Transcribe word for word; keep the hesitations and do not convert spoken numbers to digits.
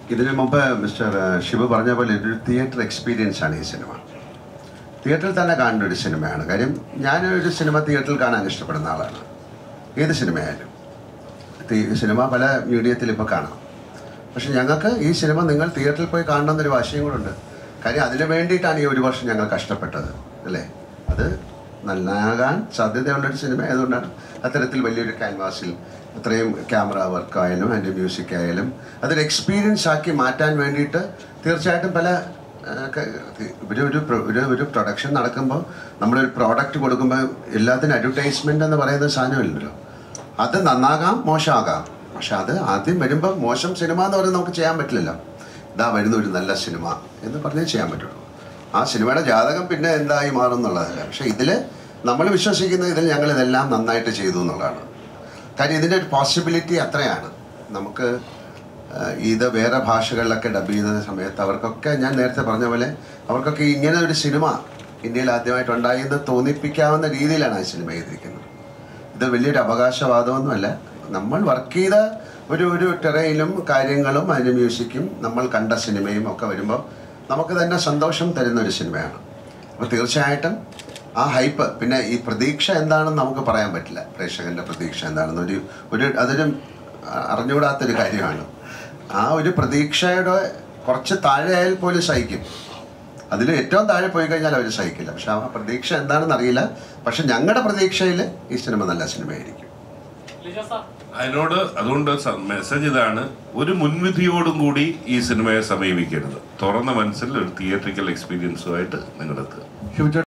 ഇതിനു മുമ്പ് മിസ്റ്റർ ശിവ പറഞ്ഞ പോലെ ഒരു തിയേറ്റർ എക്സ്പീരിയൻസ് ആണ് ഈ സിനിമ. തിയേറ്ററിൽ തന്നെ കാണുന്ന ഒരു സിനിമയാണ്. കാര്യം ഞാനൊരു സിനിമ തിയേറ്ററിൽ കാണാൻ ഇഷ്ടപ്പെടുന്ന ആളാണ്. ഏത് സിനിമയായാലും സിനിമ പല മീഡിയത്തിൽ ഇപ്പോൾ കാണാം. പക്ഷെ ഞങ്ങൾക്ക് ഈ സിനിമ നിങ്ങൾ തിയേറ്ററിൽ പോയി കാണണമെന്നൊരു വാശിയും കൂടെ ഉണ്ട്. കാര്യം അതിനു വേണ്ടിയിട്ടാണ് ഈ ഒരു വർഷം ഞങ്ങൾ കഷ്ടപ്പെട്ടത്, അല്ലേ? അത് നന്നാകാൻ സാധ്യതയുള്ളൊരു സിനിമ ആയതുകൊണ്ടാണ് അത്തരത്തിൽ വലിയൊരു ക്യാൻവാസിൽ അത്രയും ക്യാമറ വർക്കായാലും അതിൻ്റെ മ്യൂസിക് ആയാലും അതൊരു എക്സ്പീരിയൻസ് ആക്കി മാറ്റാൻ വേണ്ടിയിട്ട് തീർച്ചയായിട്ടും പല ഒരു ഒരു ഒരു ഒരു പ്രൊഡക്ഷൻ നടക്കുമ്പോൾ നമ്മളൊരു പ്രോഡക്റ്റ് കൊടുക്കുമ്പോൾ എല്ലാത്തിനും അഡ്വർടൈസ്മെൻ്റ് എന്ന് പറയുന്ന സാധനമില്ലല്ലോ. അത് നന്നാകാം, മോശമാകാം. പക്ഷെ അത് ആദ്യം വരുമ്പോൾ മോശം സിനിമ എന്ന് പറയുന്നത് നമുക്ക് ചെയ്യാൻ പറ്റില്ലല്ലോ. ഇതാ വരുന്ന ഒരു നല്ല സിനിമ എന്ന് പറഞ്ഞേ ചെയ്യാൻ പറ്റുള്ളൂ. ആ സിനിമയുടെ ജാതകം പിന്നെ എന്തായി മാറും എന്നുള്ളതല്ല. പക്ഷെ ഇതിൽ നമ്മൾ വിശ്വസിക്കുന്ന ഇതിൽ ഞങ്ങളിതെല്ലാം നന്നായിട്ട് ചെയ്തു എന്നുള്ളതാണ്. കാര്യം ഇതിൻ്റെ ഒരു പോസിബിലിറ്റി അത്രയാണ്. നമുക്ക് ഇത് വേറെ ഭാഷകളിലൊക്കെ ഡബ് ചെയ്യുന്ന സമയത്ത് അവർക്കൊക്കെ ഞാൻ നേരത്തെ പറഞ്ഞ പോലെ അവർക്കൊക്കെ ഇങ്ങനെ ഒരു സിനിമ ഇന്ത്യയിൽ ആദ്യമായിട്ടുണ്ടായി എന്ന് തോന്നിപ്പിക്കാവുന്ന രീതിയിലാണ് ആ സിനിമ ചെയ്തിരിക്കുന്നത്. ഇത് വലിയൊരു അവകാശവാദമൊന്നുമല്ല. നമ്മൾ വർക്ക് ചെയ്ത ഒരു ഒരു ടെറയിലും കാര്യങ്ങളും അതിൻ്റെ മ്യൂസിക്കും നമ്മൾ കണ്ട സിനിമയും ഒക്കെ വരുമ്പോൾ നമുക്ക് തന്നെ സന്തോഷം തരുന്നൊരു സിനിമയാണ്. അപ്പോൾ തീർച്ചയായിട്ടും ആ ഹൈപ്പ്, പിന്നെ ഈ പ്രതീക്ഷ എന്താണെന്ന് നമുക്ക് പറയാൻ പറ്റില്ല. പ്രേക്ഷകൻ്റെ പ്രതീക്ഷ എന്താണെന്ന് ഒരു ഒരു അതൊരു അറിഞ്ഞുകൂടാത്തൊരു കാര്യമാണ്. ആ ഒരു പ്രതീക്ഷയുടെ കുറച്ച് താഴെ ആയാൽ പോലും സഹിക്കും. അതിൽ ഏറ്റവും താഴെ പോയി കഴിഞ്ഞാൽ അവർ സഹിക്കില്ല. പക്ഷെ ആ പ്രതീക്ഷ എന്താണെന്ന് അറിയില്ല. പക്ഷെ ഞങ്ങളുടെ പ്രതീക്ഷയിൽ ഈ സിനിമ നല്ല സിനിമയായിരിക്കും. അതിനോട് അതുകൊണ്ട് മെസ്സേജ് ഇതാണ്: ഒരു മുൻവിധിയോടും കൂടി ഈ സിനിമയെ സമീപിക്കരുത്. തുറന്ന മനസ്സിൽ ഒരു തിയേറ്ററിക്കൽ എക്സ്പീരിയൻസുമായിട്ട് നിങ്ങളെത്തുക.